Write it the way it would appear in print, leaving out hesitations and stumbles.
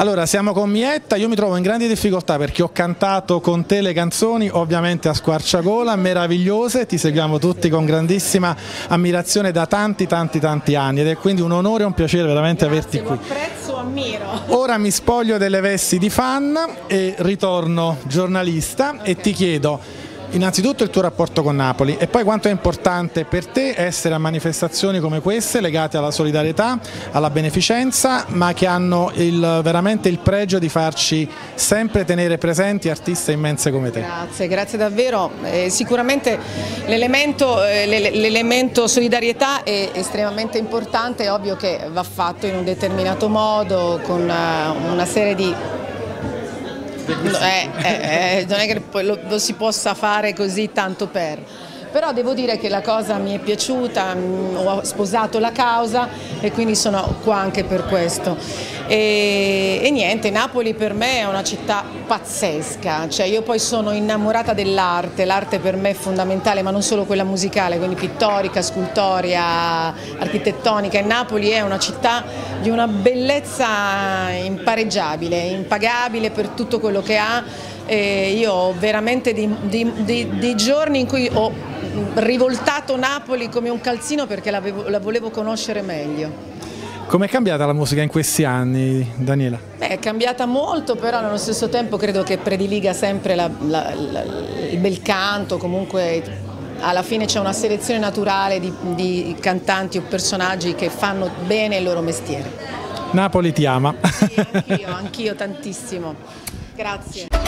Allora, siamo con Mietta, io mi trovo in grandi difficoltà perché ho cantato con te le canzoni, ovviamente a squarciagola, meravigliose, ti seguiamo tutti con grandissima ammirazione da tanti anni ed è quindi un onore e un piacere veramente averti qui. Lo apprezzo, ammiro. Ora mi spoglio delle vesti di fan e ritorno giornalista e ti chiedo innanzitutto il tuo rapporto con Napoli e poi quanto è importante per te essere a manifestazioni come queste legate alla solidarietà, alla beneficenza, ma che hanno veramente il pregio di farci sempre tenere presenti artiste immense come te. Grazie davvero. Sicuramente l'elemento solidarietà è estremamente importante, è ovvio che va fatto in un determinato modo, con una serie di... non è che lo si possa fare così tanto per, però devo dire che la cosa mi è piaciuta, ho sposato la causa e quindi sono qua anche per questo. E niente, Napoli per me è una città pazzesca, cioè io poi sono innamorata dell'arte, l'arte per me è fondamentale, ma non solo quella musicale, quindi pittorica, scultoria, architettonica, e Napoli è una città di una bellezza impareggiabile, impagabile per tutto quello che ha. Io ho veramente dei giorni in cui ho rivoltato Napoli come un calzino perché la volevo conoscere meglio. Com'è cambiata la musica in questi anni, Daniela? È cambiata molto, però nello stesso tempo credo che prediliga sempre il bel canto, comunque alla fine c'è una selezione naturale di cantanti o personaggi che fanno bene il loro mestiere. Napoli ti ama. Sì, anch'io tantissimo. Grazie.